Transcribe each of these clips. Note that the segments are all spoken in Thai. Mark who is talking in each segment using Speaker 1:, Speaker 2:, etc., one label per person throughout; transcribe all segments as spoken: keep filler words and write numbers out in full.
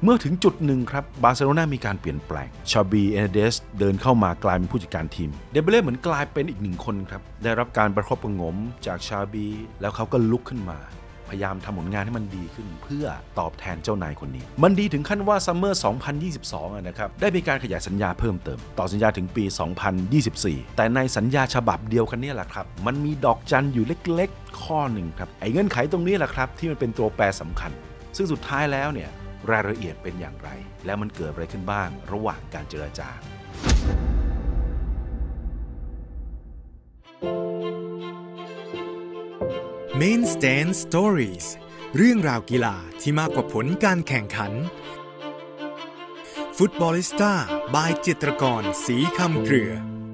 Speaker 1: เมื่อถึงจุดหนึ่งครับบาร์เซโลนามีการเปลี่ยนแปลงชาบีเอเดสเดินเข้ามากลายเป็นผู้จัดการทีมเดเบเล่เหมือนกลายเป็นอีกหนึ่งคนครับได้รับการประคบประหงมจากชาบีแล้วเขาก็ลุกขึ้นมาพยายามทำผลงานให้มันดีขึ้นเพื่อตอบแทนเจ้านายคนนี้มันดีถึงขั้นว่าซัมเมอร์สองพันยี่สิบสองนะครับได้มีการขยายสัญญาเพิ่มเติมต่อสัญญาถึงปีสองพันยี่สิบสี่แต่ในสัญญาฉบับเดียวกันนี่แหละครับมันมีดอกจันอยู่เล็กๆข้อหนึ่งครับไอ้เงื่อนไขตรงนี้แหละครับที่มันเป็นตัวแปรสำคัญซึ่งสุดท้ายแล้วเนี่ยรายละเอียดเป็นอย่างไรและมันเกิดอะไรขึ้นบ้างระหว่างการเจรจา
Speaker 2: Main Stand Stories เรื่องราวกีฬาที่มากกว่าผลการแข่งขัน Futbolista by จิตรกรศรีคำเครือ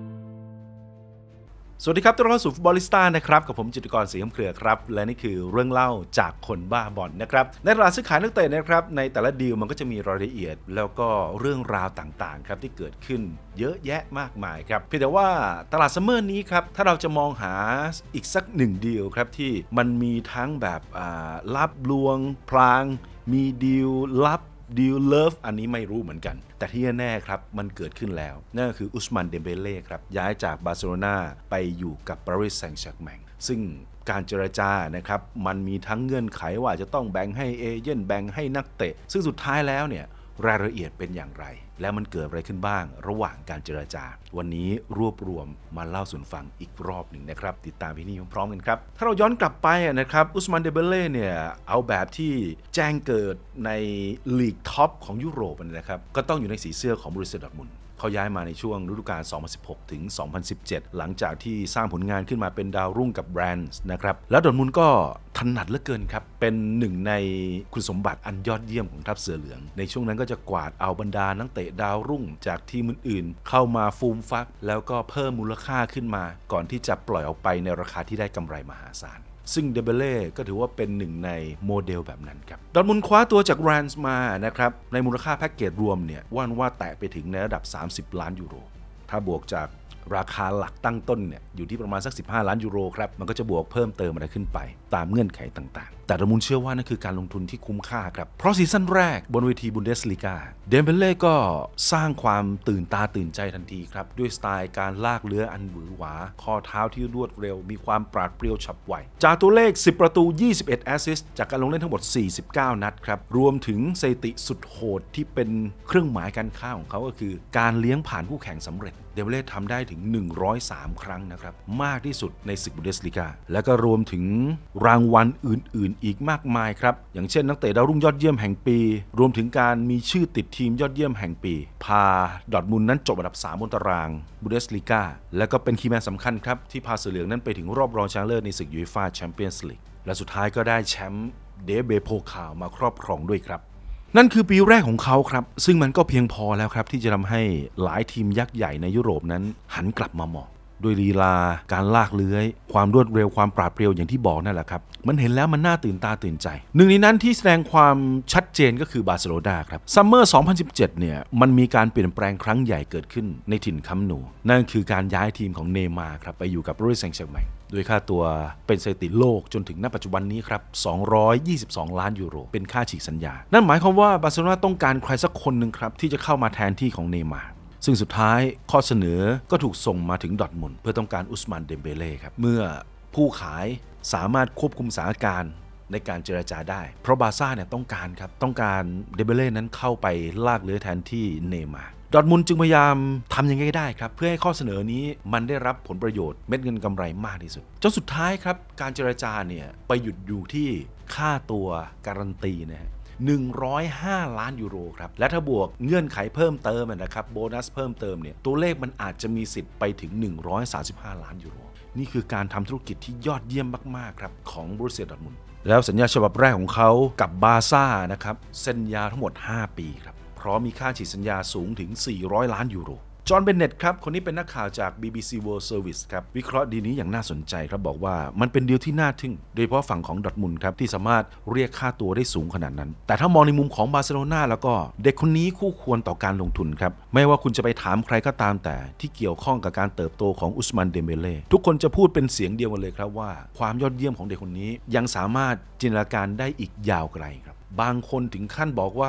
Speaker 1: สวัสดีครับต้อนรับสู่ฟุตบอลลิสต้านะครับกับผมจิตรกรศรีคำเครือครับและนี่คือเรื่องเล่าจากคนบ้าบอลนะครับในตลาดซื้อขายนักเตะนะครับในแต่ละดีลมันก็จะมีรายละเอียดแล้วก็เรื่องราวต่างๆครับที่เกิดขึ้นเยอะแยะมากมายครับเพียงแต่ว่าตลาดซัมเมอร์นี้ครับถ้าเราจะมองหาอีกสักหนึ่งดีลครับที่มันมีทั้งแบบลับลวงพลางมีดีลลับดีลเลิฟอันนี้ไม่รู้เหมือนกันแต่ที่แน่ๆครับมันเกิดขึ้นแล้วนั่นก็คืออุสมานเดมเบเล่ครับย้ายจากบาร์เซโลนาไปอยู่กับปารีสแซงต์แชร์กแมงซึ่งการเจรจานะครับมันมีทั้งเงื่อนไขว่าจะต้องแบ่งให้เอเจนต์แบ่งให้นักเตะซึ่งสุดท้ายแล้วเนี่ยรายละเอียดเป็นอย่างไรและมันเกิดอะไรขึ้นบ้างระหว่างการเจรจาวันนี้รวบรวมมาเล่าสู่ฟังอีกรอบหนึ่งนะครับติดตามวิดีโอพร้อมกันครับถ้าเราย้อนกลับไปนะครับอุสมานเดมเบเล่เนี่ยเอาแบบที่แจ้งเกิดในลีกท็อปของยุโรปนะครับก็ต้องอยู่ในสีเสื้อของบรูเซีย ดอร์ทมุนด์เขาย้ายมาในช่วงฤดูกาลสองพันสิบหกถึงสองพันสิบเจ็ดหลังจากที่สร้างผลงานขึ้นมาเป็นดาวรุ่งกับแบรนด์นะครับแล้วดอร์ทมุนด์ก็ถนัดเหลือเกินครับเป็นหนึ่งในคุณสมบัติอันยอดเยี่ยมของทัพเสือเหลืองในช่วงนั้นก็จะกวาดเอาบรรดานักเตะดาวรุ่งจากทีมอื่นๆเข้ามาฟูมฟักแล้วก็เพิ่มมูลค่าขึ้นมาก่อนที่จะปล่อยออกไปในราคาที่ได้กำไรมหาศาลซึ่งเดเบเล่ก็ถือว่าเป็นหนึ่งในโมเดลแบบนั้นครับดอร์ทมุนด์คว้าตัวจากแรนส์มานะครับในมูลค่าแพ็กเกจรวมเนี่ยว่านว่าแตะไปถึงในระดับสามสิบล้านยูโรถ้าบวกจากราคาหลักตั้งต้นเนี่ยอยู่ที่ประมาณสักสิบห้าล้านยูโรครับมันก็จะบวกเพิ่มเติมอะไรขึ้นไปตามเงื่อนไขต่างๆแต่ดอร์ทมุนด์เชื่อว่านั่นคือการลงทุนที่คุ้มค่าครับเพราะซีซั่นแรกบนเวทีบุนเดสลีกาเดมเบเล่ก็สร้างความตื่นตาตื่นใจทันทีครับด้วยสไตล์การลากเลื้ออันหวือหวาข้อเท้าที่รวดเร็วมีความปราดเปรียวฉับไวจากตัวเลขสิบประตูยี่สิบเอ็ดแอสซิสต์จากการลงเล่นทั้งหมดสี่สิบเก้านัดครับรวมถึงสถิติสุดโหดที่เป็นเครื่องหมายการค้าของเขาก็คือการเลี้ยงผ่านคู่แข่งสำเร็จเดมเบเล่ทำได้ถึงหนึ่งร้อยสามครั้งนะครับมากที่สุดในศึกบุนเดสลีกาและก็รวมถึงรางวัลอื่นๆอีกมากมายครับอย่างเช่นนักเตะดาวรุ่งยอดเยี่ยมแห่งปีรวมถึงการมีชื่อติดทีมยอดเยี่ยมแห่งปีพาดอร์ทมุนด์นั้นจบอันดับสามบนตารางบุนเดสลีกาและก็เป็นคีย์แมนสำคัญครับที่พาเสือเหลืองนั้นไปถึงรอบรองชนะเลิศในศึกยูฟ่าแชมเปี้ยนส์ลีกและสุดท้ายก็ได้แชมป์เดเบโพคาลมาครอบครองด้วยครับนั่นคือปีแรกของเขาครับซึ่งมันก็เพียงพอแล้วครับที่จะทำให้หลายทีมยักษ์ใหญ่ในยุโรปนั้นหันกลับมามองด้วยลีลาการลากเลื้อยความรวดเร็วความปราดเปรียวอย่างที่บอกนั่นแหละครับมันเห็นแล้วมันน่าตื่นตาตื่นใจหนึ่งในนั้นที่แสดงความชัดเจนก็คือบาร์เซโลนาครับซัมเมอร์สองพันสิบเจ็ดเนี่ยมันมีการเปลี่ยนแปลงครั้งใหญ่เกิดขึ้นในถิ่นคัมป์นูนั่นคือการย้ายทีมของเนย์มาร์ครับไปอยู่กับปารีสแซงต์แชร์กแมงโดยค่าตัวเป็นสถิติโลกจนถึงณปัจจุบันนี้ครับสองร้อยยี่สิบสองล้านยูโรเป็นค่าฉีกสัญญานั่นหมายความว่าบาร์เซโลนาต้องการใครสักคนนึงครับที่จะเข้ามาแทนที่ของเนย์มาร์ซึ่งสุดท้ายข้อเสนอก็ถูกส่งมาถึงดอร์ทมุนด์เพื่อต้องการอุสมานเดมเบเล่ครับเมื่อผู้ขายสามารถควบคุมสถานการณ์ในการเจรจาได้เพราะบาร์ซ่าเนี่ยต้องการครับต้องการเดมเบเล่นั้นเข้าไปลากเลื้อยแทนที่เนย์มาร์ดอร์ทมุนด์จึงพยายามทำยังไงก็ได้ครับเพื่อให้ข้อเสนอนี้มันได้รับผลประโยชน์เม็ดเงินกำไรมากที่สุดจนสุดท้ายครับการเจรจาเนี่ยไปหยุดอยู่ที่ค่าตัวการันตีนะฮะหนึ่งร้อยห้าล้านยูโรครับและถ้าบวกเงื่อนไขเพิ่มเติมนะครับโบนัสเพิ่มเติมเนี่ยตัวเลขมันอาจจะมีสิทธิ์ไปถึงหนึ่งร้อยสามสิบห้าล้านยูโรนี่คือการทำธุรกิจที่ยอดเยี่ยมมากๆครับของบรูเซีย ดอร์ทมุนด์แล้วสัญญาฉบับแรกของเขากับบาร์ซ่านะครับเซ็นยาวทั้งหมดห้าปีครับพร้อมมีค่าฉีกสัญญาสูงถึงสี่ร้อยล้านยูโรจอห์น เบนเน็ตครับคนนี้เป็นนักข่าวจาก บี บี ซี World Service ครับวิเคราะห์ดีนี้อย่างน่าสนใจครับบอกว่ามันเป็นดีลที่น่าทึ่งโดยเฉพาะฝั่งของดอร์ทมุนด์ครับที่สามารถเรียกค่าตัวได้สูงขนาดนั้นแต่ถ้ามองในมุมของบาร์เซโลนาแล้วก็เด็กคนนี้คู่ควรต่อการลงทุนครับไม่ว่าคุณจะไปถามใครก็ตามแต่ที่เกี่ยวข้องกับการเติบโตของอุสมานเดมเบเล่ทุกคนจะพูดเป็นเสียงเดียวกันเลยครับว่าความยอดเยี่ยมของเด็กคนนี้ยังสามารถจินตนาการได้อีกยาวไกลครับบางคนถึงขั้นบอกว่า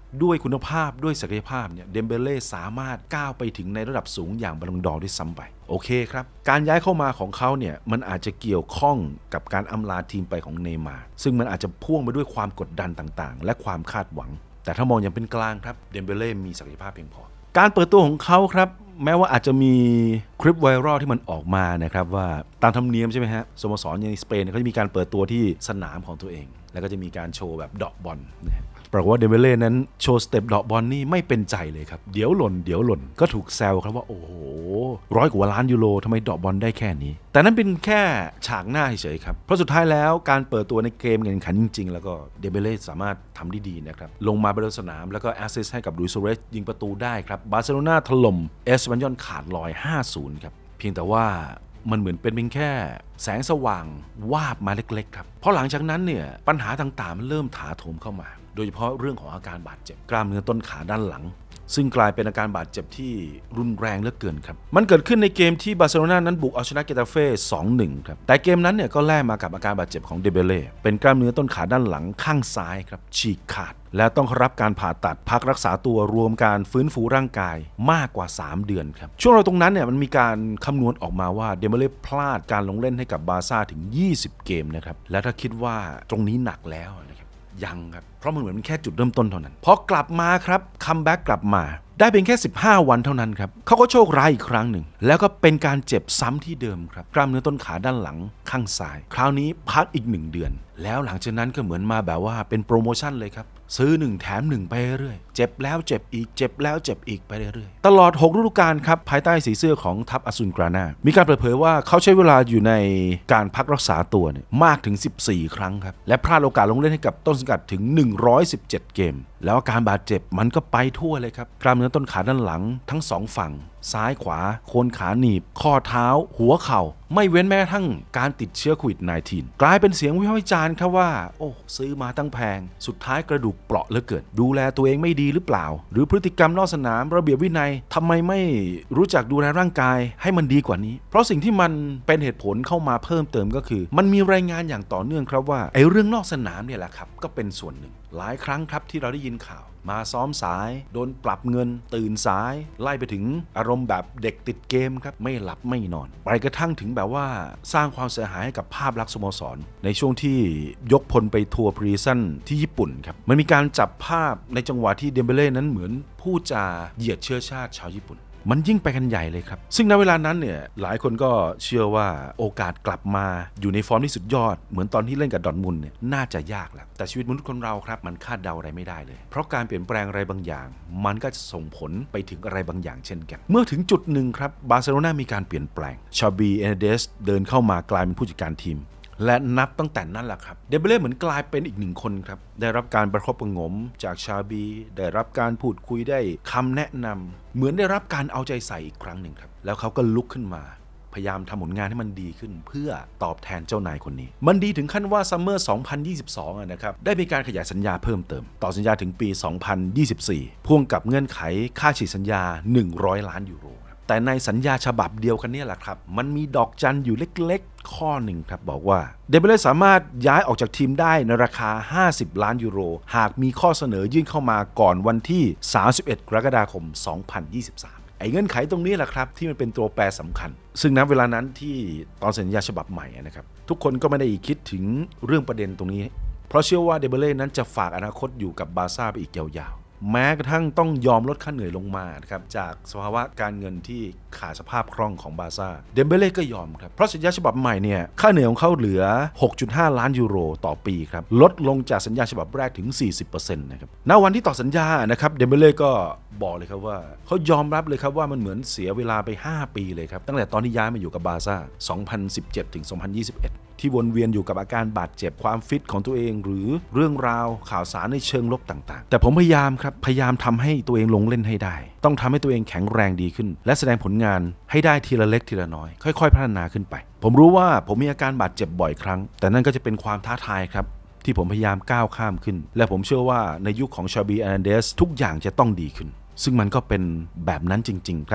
Speaker 1: ด้วยคุณภาพด้วยศักยภาพเนี่ยเดมเบเล่สามารถก้าวไปถึงในระดับสูงอย่างบอลลงดอร์ด้วยซ้ำไปโอเคครับการย้ายเข้ามาของเขาเนี่ยมันอาจจะเกี่ยวข้องกับการอำลาทีมไปของเนย์มาร์ซึ่งมันอาจจะพ่วงไปด้วยความกดดันต่างๆและความคาดหวังแต่ถ้ามองอย่างเป็นกลางครับเดมเบเล่มีศักยภาพเพียงพอการเปิดตัวของเขาครับแม้ว่าอาจจะมีคลิปไวรัลที่มันออกมานะครับว่าตามธรรมเนียมใช่ไหมฮะสโมสรในสเปนเขาจะมีการเปิดตัวที่สนามของตัวเองแล้วก็จะมีการโชว์แบบเดาะบอลนะฮะปรากฏว่าเดมเบเล่นั้นโชว์สเต็ปเดาะบอลนี่ไม่เป็นใจเลยครับเดี๋ยวหล่นเดี๋ยวหล่นก็ถูกแซวครับว่าโอ้โหร้อยกว่าล้านยูโรทำไมเดาะบอลได้แค่นี้แต่นั้นเป็นแค่ฉากหน้าเฉยๆครับเพราะสุดท้ายแล้วการเปิดตัวในเกมการแข่งขันจริงๆแล้วก็เดมเบเล่สามารถทำได้ดีนะครับลงมาบนสนามแล้วก็แอสซิสต์ให้กับลุยส์ ซูอาเรซยิงประตูได้ครับบาร์เซโลนาถล่มเอสปันยอลขาดลอย ห้าศูนย์ ครับเพียงแต่ว่ามันเหมือนเป็นเพียงแค่แสงสว่างวาบมาเล็กๆครับเพราะหลังจากนั้นเนี่ยปัญหาต่างๆมันเริ่มถาโถมเข้ามาโดยเฉพาะเรื่องของอาการบาดเจ็บกล้ามเนื้อต้นขาด้านหลังซึ่งกลายเป็นอาการบาดเจ็บที่รุนแรงเหลือเกินครับมันเกิดขึ้นในเกมที่บาร์เซโลนานั้นบุกเอาชนะเกตาเฟ่ สองหนึ่ง ครับแต่เกมนั้นเนี่ยก็แลกมากับอาการบาดเจ็บของเดเบเล่เป็นกล้ามเนื้อต้นขาด้านหลังข้างซ้ายครับฉีกขาดและต้องรับการผ่าตัดพักรักษาตัวรวมการฟื้นฟูร่างกายมากกว่าสามเดือนครับช่วงเราตรงนั้นเนี่ยมันมีการคำนวณออกมาว่าเดเบเล่พลาดการลงเล่นให้กับบาร์ซ่าถึงยี่สิบเกมนะครับและถ้าคิดว่าตรงนี้หนักแล้วนะครับยังครับเพราะมันเหมือนแค่จุดเริ่มต้นเท่านั้นพอกลับมาครับคัมแบ็กกลับมาได้เป็นแค่สิบห้าวันเท่านั้นครับเขาก็โชคร้ายอีกครั้งหนึ่งแล้วก็เป็นการเจ็บซ้ำที่เดิมครับกล้ามเนื้อต้นขาด้านหลังข้างซ้ายคราวนี้พักอีกหนึ่งเดือนแล้วหลังจากนั้นก็เหมือนมาแบบว่าเป็นโปรโมชั่นเลยครับซื้อหนึ่งแถมหนึ่งไปเรื่อยเจ็บแล้วเจ็บอีกเจ็บแล้วเจ็บอีกไปเรื่อยตลอดหกฤดูกาลครับภายใต้สีเสื้อของทัพอาซุลกรานามีการเปิดเผยว่าเขาใช้เวลาอยู่ในการพักรักษาตัวเนี่ยมากถึงสิบสี่ครั้งครับและพลาดโอกาสลงเล่นให้กับต้นสังกัดถึงหนึ่งร้อยสิบเจ็ดเกมแล้วอาการบาดเจ็บมันก็ไปทั่วเลยครับกล้ามเนื้อต้นขาด้านหลังทั้งสองฝั่งซ้ายขวาโคนขาหนีบข้อเท้าหัวเข่าไม่เว้นแม้กระทั่งการติดเชื้อโควิด สิบเก้า กลายเป็นเสียงวิพากษ์วิจารณ์ครับว่าโอ้ซื้อมาตั้งแพงสุดท้ายกระดูกเปราะเหลือเกินดูแลตัวเองไม่ดีหรือเปล่าหรือพฤติกรรมนอกสนามระเบียบวินัยทำไมไม่รู้จักดูแลร่างกายให้มันดีกว่านี้เพราะสิ่งที่มันเป็นเหตุผลเข้ามาเพิ่มเติมก็คือมันมีรายงานอย่างต่อเนื่องครับว่าไอ้เรื่องนอกสนามเนี่ยแหละครับก็เป็นส่วนหนึ่งหลายครั้งครับที่เราได้ยินข่าวมาซ้อมสายโดนปรับเงินตื่นสายไล่ไปถึงอารมณ์แบบเด็กติดเกมครับไม่หลับไม่นอนไปกระทั่งถึงแบบว่าสร้างความเสียหายให้กับภาพลักษณ์สโมสรในช่วงที่ยกพลไปทัวร์พรีซันที่ญี่ปุ่นครับมันมีการจับภาพในจังหวะที่เดมเบเล่นั้นเหมือนพูดจาเหยียดเชื้อชาติชาวญี่ปุ่นมันยิ่งไปกันใหญ่เลยครับซึ่งในเวลานั้นเนี่ยหลายคนก็เชื่อว่าโอกาสกลับมาอยู่ในฟอร์มที่สุดยอดเหมือนตอนที่เล่นกับดอร์ทมุนด์เนี่ยน่าจะยากแล้วแต่ชีวิตมนุษย์คนเราครับมันคาดเดาอะไรไม่ได้เลยเพราะการเปลี่ยนแปลงอะไรบางอย่างมันก็จะส่งผลไปถึงอะไรบางอย่างเช่นกันเมื่อถึงจุดหนึ่งครับบาร์เซโลนามีการเปลี่ยนแปลงชาบีเอเนเดสเดินเข้ามากลายเป็นผู้จัดการทีมและนับตั้งแต่นั้นแหละครับเดเบเล่เหมือนกลายเป็นอีกหนึ่งคนครับได้รับการประคบประงมจากชาบีได้รับการพูดคุยได้คำแนะนำเหมือนได้รับการเอาใจใส่อีกครั้งหนึ่งครับแล้วเขาก็ลุกขึ้นมาพยายามทำผลงานให้มันดีขึ้นเพื่อตอบแทนเจ้านายคนนี้มันดีถึงขั้นว่าซัมเมอร์สองพันยี่สิบสองนะครับได้มีการขยายสัญญาเพิ่มเติมต่อสัญญาถึงปีสองพันยี่สิบสี่พ่วงกับเงื่อนไขค่าฉีกสัญญาหนึ่งร้อยล้านยูโรแต่ในสัญญาฉบับเดียวกันนี่แหละครับมันมีดอกจันอยู่เล็กๆข้อหนึ่งครับบอกว่าเดเบเล่สามารถย้ายออกจากทีมได้ในราคาห้าสิบล้านยูโรหากมีข้อเสนอยื่นเข้ามาก่อนวันที่สามสิบเอ็ดกรกฎาคมสองพันยี่สิบสามไอ้เงื่อนไขตรงนี้แหละครับที่มันเป็นตัวแปรสำคัญซึ่งณเวลานั้นที่ตอนสัญญาฉบับใหม่นะครับทุกคนก็ไม่ได้คิดถึงเรื่องประเด็นตรงนี้เพราะเชื่อว่าเดเบเล่นั้นจะฝากอนาคตอยู่กับบาร์ซ่าไปอีกยาวๆแม้กระทั่งต้องยอมลดค่าเหนื่อยลงมานะครับจากสภาวะการเงินที่ขาดสภาพคล่องของบาร์ซ่าเดมเบเล่ก็ยอมครับเพราะสัญญาฉบับใหม่เนี่ยค่าเหนื่อยของเขาเหลือ หกจุดห้าล้านยูโรต่อปีครับลดลงจากสัญญาฉบับแรกถึง สี่สิบเปอร์เซ็นต์ นะครับณวันที่ต่อสัญญานะครับเดมเบเล่ก็บอกเลยครับว่าเขายอมรับเลยครับว่ามันเหมือนเสียเวลาไปห้าปีเลยครับตั้งแต่ตอนที่ย้ายมาอยู่กับบาร์ซ่าสองพันสิบเจ็ดถึงสองพันยี่สิบเอ็ดที่วนเวียนอยู่กับอาการบาดเจ็บความฟิตของตัวเองหรือเรื่องราวข่าวสารในเชิงลบต่างๆแต่ผมพยายามครับพยายามทำให้ตัวเองลงเล่นให้ได้ต้องทำให้ตัวเองแข็งแรงดีขึ้นและแสดงผลงานให้ได้ทีละเล็กทีละน้อยค่อยๆพัฒนาขึ้นไปผมรู้ว่าผมมีอาการบาดเจ็บบ่อยครั้งแต่นั่นก็จะเป็นความท้าทายครับที่ผมพยายามก้าวข้ามขึ้นและผมเชื่อว่าในยุคของชาบี อาร์นันเดสทุกอย่างจะต้องดีขึ้นซึ่งมันก็เป็นแบบนั้นจริงๆครับ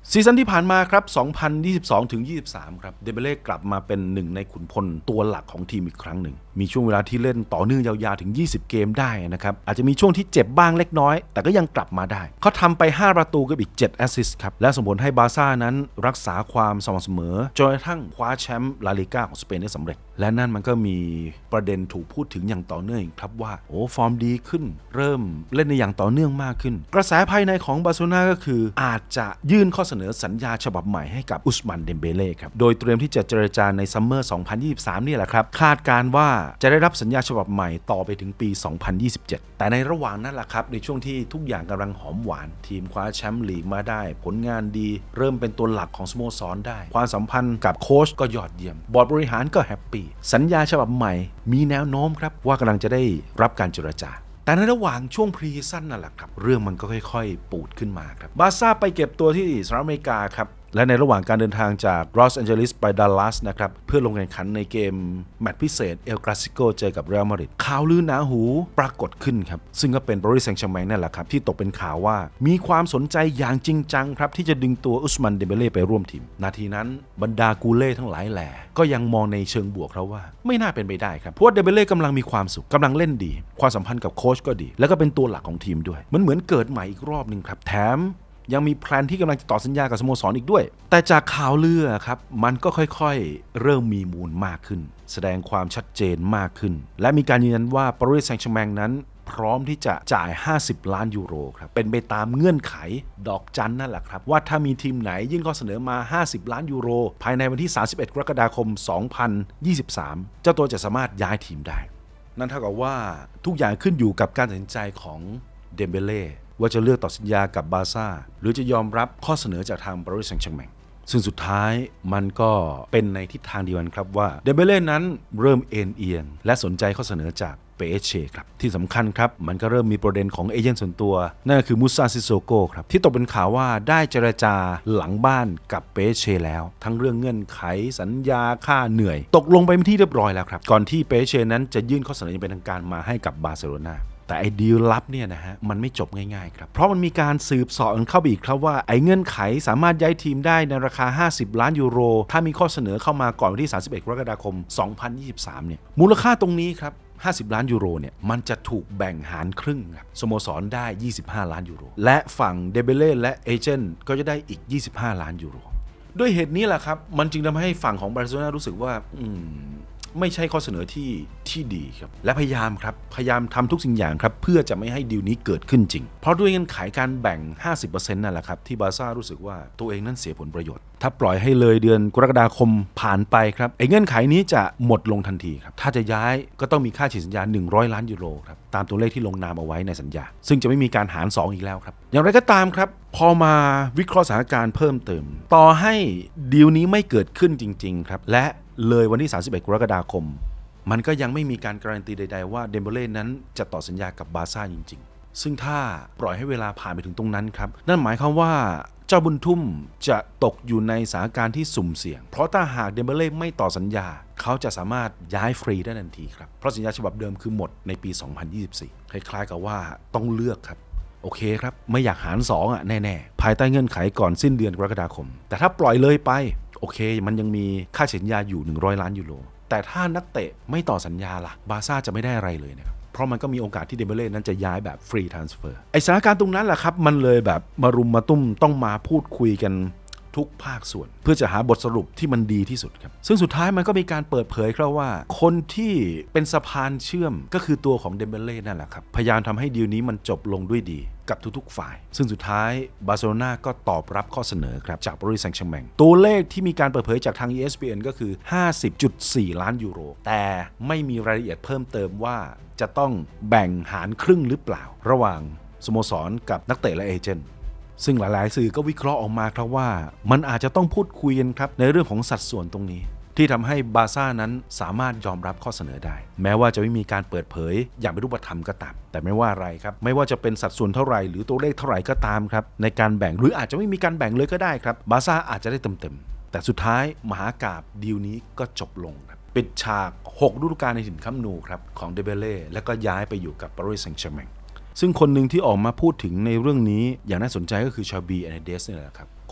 Speaker 1: ซีซั่นที่ผ่านมาครับ สองพันยี่สิบสองถึงยี่สิบสาม ครับเดเบเล่กลับมาเป็นหนึ่งในขุนพลตัวหลักของทีมอีกครั้งหนึ่งมีช่วงเวลาที่เล่นต่อเนื่องยาวๆถึงยี่สิบเกมได้นะครับอาจจะมีช่วงที่เจ็บบ้างเล็กน้อยแต่ก็ยังกลับมาได้เขาทำไปห้าประตูกับอีกเจ็ดแอสซิสต์ครับและส่งผลให้บาร์ซ่านั้นรักษาความสม่ำเสมอจนกระทั่งคว้าแชมป์ลาลิก้าของสเปนได้สำเร็จและนั่นมันก็มีประเด็นถูกพูดถึงอย่างต่อเนื่องครับว่าโอ้ฟอร์มดีขึ้นเริ่มเล่นในอย่างต่อเนื่องมากขึ้นกระแสภายในของบาร์เซโลนาก็คืออาจจะยื่นข้อเสนอสัญญาฉบับใหม่ให้กับอุสมันเดมเบเล่ครับโดยเตรียมที่จะเจรจาในซัมเมอร์สองพันยี่สิบสามนี่แหละครับคาดการว่าจะได้รับสัญญาฉบับใหม่ต่อไปถึงปีสองพันยี่สิบเจ็ดแต่ในระหว่างนั้นแหละครับในช่วงที่ทุกอย่างกำลังหอมหวานทีมคว้าแชมป์ลีกมาได้ผลงานดีเริ่มเป็นตัวหลักของสโมสรได้ความสัมพันธ์กับโค้ชก็ยอดเยี่ยมบอร์ดบริหารก็แฮปปี้สัญญาฉบับใหม่มีแนวโน้มครับว่ากำลังจะได้รับการเจรจาแต่ในระหว่างช่วงพรีซีซั่นนั่นแหละครับเรื่องมันก็ค่อยๆปูดขึ้นมาครับบาร์ซ่าไปเก็บตัวที่สหรัฐอเมริกาครับและในระหว่างการเดินทางจากลอสแอนเจลิสไปดัลลัสนะครับเพื่อลงแข่งขันในเกมแมตช์พิเศษเอลคลาสสิโกเจอกับเรอัลมาดริดข่าวลือหนาหูปรากฏขึ้นครับซึ่งก็เป็นปารีสแซงต์แชร์แมงนั่นแหละครับที่ตกเป็นข่าวว่ามีความสนใจอย่างจริงจังครับที่จะดึงตัวอุสมันเดมเบเล่ไปร่วมทีมนาทีนั้นบรรดากูเล่ทั้งหลายแหล่ก็ยังมองในเชิงบวกครับว่าไม่น่าเป็นไปได้ครับเพราะว่าเดมเบเล่กำลังมีความสุขกำลังเล่นดีความสัมพันธ์กับโค้ชก็ดีแล้วก็เป็นตัวหลักของทีมด้วยมันเหมือนเกิดใหม่อีกรอบนึงครับแถมยังมีแพลนที่กำลังจะต่อสัญญากับสโมสรอีกด้วยแต่จากข่าวลือครับมันก็ค่อยๆเริ่มมีมูลมากขึ้นแสดงความชัดเจนมากขึ้นและมีการยืนยันว่าปารีสแซงต์แชร์แมงนั้นพร้อมที่จะจ่ายห้าสิบล้านยูโรครับเป็นไปตามเงื่อนไขดอกจันนั่นแหละครับว่าถ้ามีทีมไหนยื่นข้อเสนอมาห้าสิบล้านยูโรภายในวันที่สามสิบเอ็ดกรกฎาคมสองพันยี่สิบสามเจ้าตัวจะสามารถย้ายทีมได้นั่นเท่ากับว่าทุกอย่างขึ้นอยู่กับการตัดสินใจของเดมเบเล่ว่าจะเลือกต่อสัญญากับบาร์ซ่าหรือจะยอมรับข้อเสนอจากทางปารีสแซงต์แชร์แมงซึ่งสุดท้ายมันก็เป็นในทิศทางเดียวกันครับว่าเดมเบเล่นั้นเริ่มเอ็นเอียงและสนใจข้อเสนอจากเปเอเชครับที่สำคัญครับมันก็เริ่มมีประเด็นของเอเจนต์ส่วนตัวนั่นก็คือมูซาซิโซโกครับที่ตกเป็นข่าวว่าได้เจรจาหลังบ้านกับเปเอเชแล้วทั้งเรื่องเงื่อนไขสัญญาค่าเหนื่อยตกลงไปเป็นที่เรียบร้อยแล้วครับก่อนที่เปเอเชนั้นจะยื่นข้อเสนออย่างเป็นทางการมาให้กับบาร์เซโลนาแต่ไอ้ดีลลับเนี่ยนะฮะมันไม่จบง่ายๆครับเพราะมันมีการสืบเสาะกันเข้าไปอีกครับว่าไอ้เงื่อนไขสามารถย้ายทีมได้ในราคาห้าสิบล้านยูโรถ้ามีข้อเสนอเข้ามาก่อนวันที่สามสิบเอ็ดกรกฎาคมสองพันยี่สิบสามเนี่ยมูลค่าตรงนี้ครับห้าสิบล้านยูโรเนี่ยมันจะถูกแบ่งหารครึ่งครับสโมสรได้ยี่สิบห้าล้านยูโรและฝั่งเดเบเล่และเอเจนต์ก็จะได้อีกยี่สิบห้าล้านยูโรด้วยเหตุนี้แหละครับมันจึงทำให้ฝั่งของบาร์เซโลนารู้สึกว่าอืมไม่ใช่ข้อเสนอที่ที่ดีครับและพยายามครับพยายามทำทุกสิ่งอย่างครับเพื่อจะไม่ให้ดีลนี้เกิดขึ้นจริงเพราะด้วยเงื่อนไขการแบ่ง ห้าสิบเปอร์เซ็นต์ นั่นแหละครับที่บาร์ซ่ารู้สึกว่าตัวเองนั้นเสียผลประโยชน์ถ้าปล่อยให้เลยเดือนกรกฎาคมผ่านไปครับไอ้เงื่อนไขนี้จะหมดลงทันทีครับถ้าจะย้ายก็ต้องมีค่าฉีกสัญญาหนึ่งร้อยล้านยูโรครับตามตัวเลขที่ลงนามเอาไว้ในสัญญาซึ่งจะไม่มีการหารสองอีกแล้วครับอย่างไรก็ตามครับพอมาวิเคราะห์สถานการณ์เพิ่มเติมต่อให้ดีลนี้ไม่เกิดขึ้นจริงๆครับและเลยวันที่สามสิบเอ็ดกรกฎาคมมันก็ยังไม่มีการการันตีใดๆว่าเดมเบเล่นั้นจะต่อสัญญากับบาร์ซ่าจริงๆซึ่งถ้าปล่อยให้เวลาผ่านไปถึงตรงนั้นครับนั่นหมายความว่าเจ้าบุญทุ่มจะตกอยู่ในสถานการณ์ที่สุ่มเสี่ยงเพราะถ้าหากเดมเบเล่ไม่ต่อสัญญาเขาจะสามารถย้ายฟรีได้ทันทีครับเพราะสัญญาฉบับเดิมคือหมดในปีสองพันยี่สิบสี่คล้ายๆกับว่าต้องเลือกครับโอเคครับไม่อยากหารสองอ่ะแน่ๆภายใต้เงื่อนไขก่อนสิ้นเดือนกรกฎาคมแต่ถ้าปล่อยเลยไปโอเคมันยังมีค่าสัญญาอยู่หนึ่งร้อยล้านยูโรแต่ถ้านักเตะไม่ต่อสัญญาล่ะบาร์ซ่าจะไม่ได้อะไรเลยนะครับเพราะมันก็มีโอกาสที่เดมเบเล่นั้นจะย้ายแบบฟรีทรานสเฟอร์ไอสถานการณ์ตรงนั้นแหละครับมันเลยแบบมารุมมาตุ้มต้องมาพูดคุยกันทุกภาคส่วนเพื่อจะหาบทสรุปที่มันดีที่สุดครับซึ่งสุดท้ายมันก็มีการเปิดเผยครับว่าคนที่เป็นสะพานเชื่อมก็คือตัวของเดมเบเล่นั่นแหละครับพยายามทำให้ดีลนี้มันจบลงด้วยดีกับทุกๆฝ่ายซึ่งสุดท้ายบาร์เซโลนาก็ตอบรับข้อเสนอครับจากปารีสแซงต์แชร์แมงตัวเลขที่มีการเปิดเผยจากทาง อี เอส พี เอ็น ก็คือ ห้าสิบจุดสี่ ล้านยูโรแต่ไม่มีรายละเอียดเพิ่มเติมว่าจะต้องแบ่งหารครึ่งหรือเปล่าระหว่างสโมสรกับนักเตะและเอเจนต์ซึ่งหลายๆสื่อก็วิเคราะห์ออกมาครับว่ามันอาจจะต้องพูดคุยกันครับในเรื่องของสัดส่วนตรงนี้ที่ทำให้บาร์ซ่านั้นสามารถยอมรับข้อเสนอได้แม้ว่าจะไม่มีการเปิดเผยอย่างเป็นรูปธรรมก็ตามแต่ไม่ว่าอะไรครับไม่ว่าจะเป็นสัดส่วนเท่าไหร่หรือตัวเลขเท่าไหร่ก็ตามครับในการแบ่งหรืออาจจะไม่มีการแบ่งเลยก็ได้ครับบาร์ซ่าอาจจะได้เต็มๆแต่สุดท้ายมหากาพย์ดีลนี้ก็จบลงครับปิดฉากหกฤดูกาลในถิ่นคัมนูครับของเดเบเล่แล้วก็ย้ายไปอยู่กับปารีสแซงต์แชร์แมงซึ่งคนหนึ่งที่ออกมาพูดถึงในเรื่องนี้อย่างน่าสนใจก็คือชาบีแอนเดสเนี่ยแหละครับโ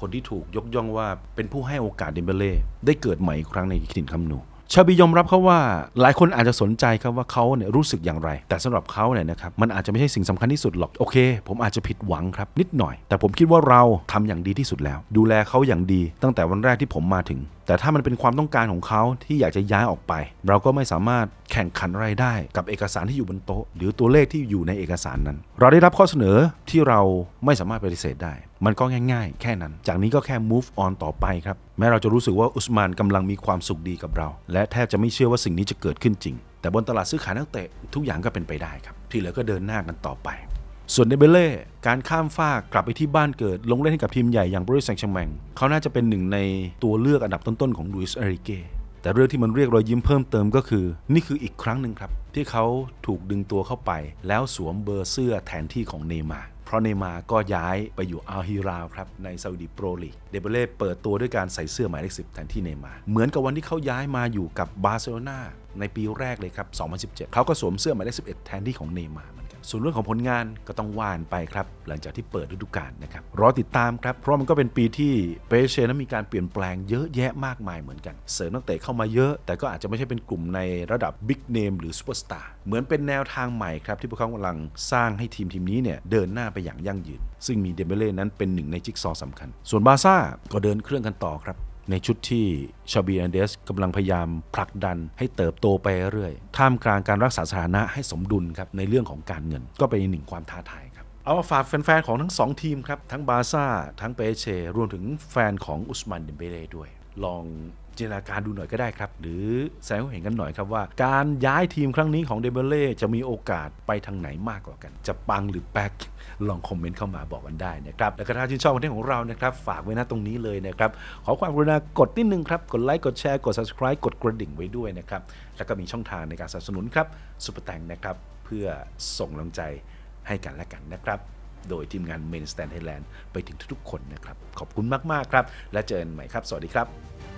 Speaker 1: คนที่ถูกยกย่องว่าเป็นผู้ให้โอกาสเดมเบเล่ได้เกิดใหม่อีกครั้งในถิ่นคัมนูชาบียอมรับครับว่าหลายคนอาจจะสนใจครับว่าเขาเนี่ยรู้สึกอย่างไรแต่สำหรับเขาเนี่ยนะครับมันอาจจะไม่ใช่สิ่งสำคัญที่สุดหรอกโอเคผมอาจจะผิดหวังครับนิดหน่อยแต่ผมคิดว่าเราทำอย่างดีที่สุดแล้วดูแลเขาอย่างดีตั้งแต่วันแรกที่ผมมาถึงแต่ถ้ามันเป็นความต้องการของเขาที่อยากจะย้ายออกไปเราก็ไม่สามารถแข่งขันอะไรได้กับเอกสารที่อยู่บนโต๊ะหรือตัวเลขที่อยู่ในเอกสารนั้นเราได้รับข้อเสนอที่เราไม่สามารถปฏิเสธได้มันก็ง่ายๆแค่นั้นจากนี้ก็แค่ move on ต่อไปครับแม้เราจะรู้สึกว่าอุสมานกำลังมีความสุขดีกับเราและแทบจะไม่เชื่อว่าสิ่งนี้จะเกิดขึ้นจริงแต่บนตลาดซื้อขายนักเตะทุกอย่างก็เป็นไปได้ครับที่เหลือก็เดินหน้ากันต่อไปส่วนเดเบเล่การข้ามฟากกลับไปที่บ้านเกิดลงเล่นให้กับทีมใหญ่อย่างบริสแซงต์แชร์แมงเขาน่าจะเป็นหนึ่งในตัวเลือกอันดับต้นๆของลุยส์เอริเก้แต่เรื่องที่มันเรียกรอยยิ้มเพิ่มเติมก็คือนี่คืออีกครั้งหนึ่งครับที่เขาถูกดึงตัวเข้าไปแล้วสวมเบอร์เสื้อแทนที่ของเนย์มาร์เพราะเนย์มาร์ก็ย้ายไปอยู่อัลฮิลาลครับในซาอุดิโปรลีกเดเบเล่เปิดตัวด้วยการใส่เสื้อหมายเลขสิบแทนที่เนย์มาร์เหมือนกับวันที่เขาย้ายมาอยู่กับบาร์เซโลนาในปีแรกเลยครับสองพันสิบเจ็ดเขาก็สวมเสื้อหมายเลขสิบเอ็ดแทนที่ของเนย์มาร์ส่วนเรื่องของผลงานก็ต้องว่านไปครับหลังจากที่เปิดฤดูกาลนะครับรอติดตามครับเพราะมันก็เป็นปีที่เปเช่นั้นมีการเปลี่ยนแปลงเยอะแยะมากมายเหมือนกันเสริมนักเตะเข้ามาเยอะแต่ก็อาจจะไม่ใช่เป็นกลุ่มในระดับบิ๊กเนมหรือซูเปอร์สตาร์เหมือนเป็นแนวทางใหม่ครับที่พวกเขากำลังสร้างให้ทีมทีมนี้เนี่ยเดินหน้าไปอย่างยั่งยืนซึ่งมีเดมเบเล่นั้นเป็นหนึ่งในจิ๊กซอว์สำคัญส่วนบาร์ซ่าก็เดินเครื่องกันต่อครับในชุดที่ชาบีอันเดสกำลังพยายามผลักดันให้เติบโตไปเรื่อยท่ามกลางการรักษาสถานะให้สมดุลครับในเรื่องของการเงินก็เป็นหนึ่งความท้าทายครับเอามาฝากแฟนๆของทั้งสองทีมครับทั้งบาร์ซ่าทั้งเปเช่รวมถึงแฟนของอุสมานเดมเบเล่ด้วยลองจินตนาการดูหน่อยก็ได้ครับหรือแสดงให้เห็นกันหน่อยครับว่าการย้ายทีมครั้งนี้ของเดมเบเล่จะมีโอกาสไปทางไหนมากกว่ากันจะปังหรือแป๊กลองคอมเมนต์เข้ามาบอกกันได้นะครับและถ้าชื่นชอบคอนเทนต์ของเรานะครับฝากไว้นะตรงนี้เลยนะครับขอความกรุณากดนิดนึงครับกดไลค์กดแชร์กด Subscribe กดกระดิ่งไว้ด้วยนะครับแล้วก็มีช่องทางในการสนับสนุนครับซุปเปอร์แตงนะครับเพื่อส่งกำลังใจให้กันและกันนะครับโดยทีมงาน Main Stand Thailand ไปถึงทุกๆคนนะครับขอบคุณมากๆครับและเจอกันใหม่ครับสวัสดีครับ